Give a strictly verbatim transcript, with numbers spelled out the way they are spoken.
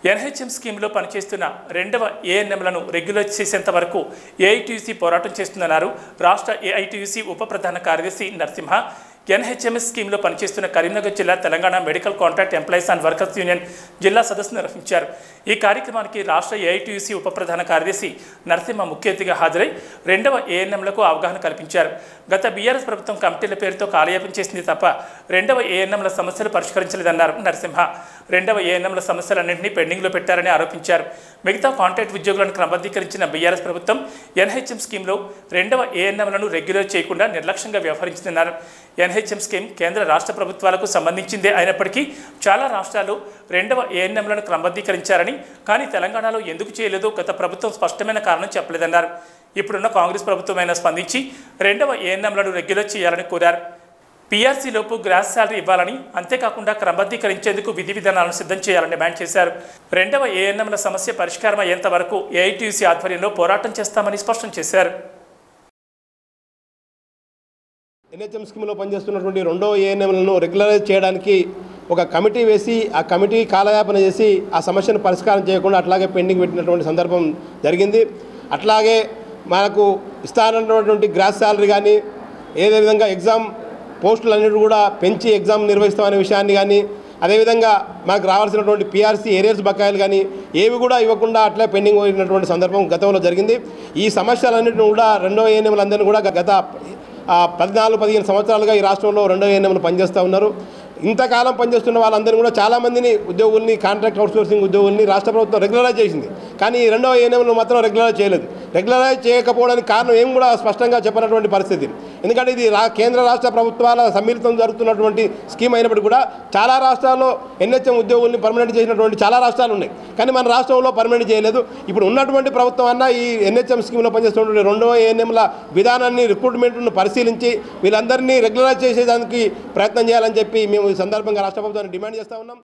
NHM స్కీమ్లో పనిచేస్తున్న రెండవ ఏఎన్ఎంలను రెగ్యులర్ చేసేంత వరకు ఏఐటీయూసీ పోరాటం చేస్తుందన్నారు రాష్ట్ర ఏఐటీయూసీ ఉప ప్రధాన కార్యదర్శి నరసింహ. ఎన్హెచ్ఎంఎస్ స్కీమ్లో పనిచేస్తున్న కరీంనగర్ జిల్లా Telangana medical contract employees and workers union జిల్లా సదస్సు నిర్వహించారు. ఈ కార్యక్రమానికి రాష్ట్ర ఏఐటీయూసీ ఉప ప్రధాన కార్యదర్శి నరసింహ ముఖ్య అతిథిగా హాజరై రెండవ ఏఎన్ఎంలకు అవగాహన కల్పించారు. గత బీఆర్ఎస్ ప్రభుత్వం కమిటీల పేరుతో కాలయాపన చేసింది తప్ప రెండవ ఏఎన్ఎంల సమస్యలు పరిష్కరించలేదన్నారు నరసింహ. రెండవ ఏఎన్ఎంల సమస్యలన్నింటినీ పెండింగ్లో పెట్టారని ఆరోపించారు. మిగతా కాంట్రాక్ట్ ఉద్యోగులను క్రమబద్ధీకరించిన బీఆర్ఎస్ ప్రభుత్వం ఎన్హెచ్ఎం స్కీమ్లో రెండవ ఏఎన్ఎంలను రెగ్యులర్ చేయకుండా నిర్లక్ష్యంగా వ్యవహరించిందన్నారు. ఎన్హెచ్ఎం స్కీమ్ కేంద్ర రాష్ట్ర ప్రభుత్వాలకు సంబంధించిందే అయినప్పటికీ చాలా రాష్ట్రాలు రెండవ ఏఎన్ఎంలను క్రమబద్ధీకరించారని, కానీ తెలంగాణలో ఎందుకు చేయలేదో గత ప్రభుత్వం స్పష్టమైన కారణం చెప్పలేదన్నారు. ఇప్పుడున్న కాంగ్రెస్ ప్రభుత్వమైనా స్పందించి రెండవ ఏఎన్ఎంలను రెగ్యులర్ చేయాలని కోరారు. పీఆర్సీలోపు గ్రాస్ శాలరీ ఇవ్వాలని, అంతేకాకుండా క్రమబద్ధీకరించేందుకు విధి విధానాలను సిద్ధం చేయాలని డిమాండ్ చేశారు. రెండవ ఏఎన్ఎంల సమస్య పరిష్కారం అయ్యేంత వరకు ఏఐటీయూసీ ఆధ్వర్యంలో పోరాటం చేస్తామని స్పష్టం చేశారు. ఎన్హెచ్ఎం స్కీమ్లో పనిచేస్తున్నటువంటి రెండో ఏఎన్ఎంలను రెగ్యులరైజ్ చేయడానికి ఒక కమిటీ వేసి ఆ కమిటీ కాలయాపన చేసి ఆ సమస్యను పరిష్కారం చేయకుండా అట్లాగే పెండింగ్ పెట్టినటువంటి సందర్భం జరిగింది. అట్లాగే మనకు ఇస్తానన్నటువంటి గ్రాస్ శాలరీ కానీ, ఏదే విధంగా ఎగ్జామ్ పోస్టులన్నిటి కూడా పెంచి ఎగ్జామ్ నిర్వహిస్తామనే విషయాన్ని కానీ, అదేవిధంగా మనకు రావాల్సినటువంటి పీఆర్సీ ఏరియర్స్ బకాయిలు కానీ ఏవి కూడా ఇవ్వకుండా అట్లే పెండింగ్ పోయినటువంటి సందర్భం గతంలో జరిగింది. ఈ సమస్యలన్నింటిని కూడా రెండో ఏఎన్ఎంలందరినీ కూడా గత పద్నాలుగు పదిహేను సంవత్సరాలుగా ఈ రాష్ట్రంలో రెండో ఏఎన్ఎంలు పనిచేస్తూ ఉన్నారు. ఇంతకాలం పనిచేస్తున్న వాళ్ళందరినీ కూడా చాలామందిని ఉద్యోగుల్ని, కాంట్రాక్ట్ అవుట్సోర్సింగ్ ఉద్యోగుల్ని రాష్ట్ర ప్రభుత్వం రెగ్యులరైజ్ చేసింది. కానీ ఈ రెండవ ఏఎన్ఎంలు మాత్రం రెగ్యులరైజ్ చేయలేదు. రెగ్యులరైజ్ చేయకపోవడానికి కారణం ఏం కూడా స్పష్టంగా చెప్పినటువంటి పరిస్థితి. ఎందుకంటే ఇది రా కేంద్ర రాష్ట్ర ప్రభుత్వాల సమ్మిళితం జరుగుతున్నటువంటి స్కీమ్ అయినప్పటికీ కూడా చాలా రాష్ట్రాల్లో ఎన్హెచ్ఎం ఉద్యోగుల్ని పర్మనెంట్ చేసినటువంటి చాలా రాష్ట్రాలు ఉన్నాయి. కానీ మన రాష్ట్రంలో పర్మనెంట్ చేయలేదు. ఇప్పుడు ఉన్నటువంటి ప్రభుత్వం అన్న ఈ ఎన్హెచ్ఎం స్కీమ్లో పనిచేస్తున్నటువంటి రెండవ ఏఎన్ఎంల విధానాన్ని, రిక్రూట్మెంట్ను పరిశీలించి వీళ్ళందరినీ రెగ్యులరైజ్ చేసేదానికి ప్రయత్నం చేయాలని చెప్పి మేము ఈ సందర్భంగా రాష్ట్ర ప్రభుత్వాన్ని డిమాండ్ చేస్తూ ఉన్నాం.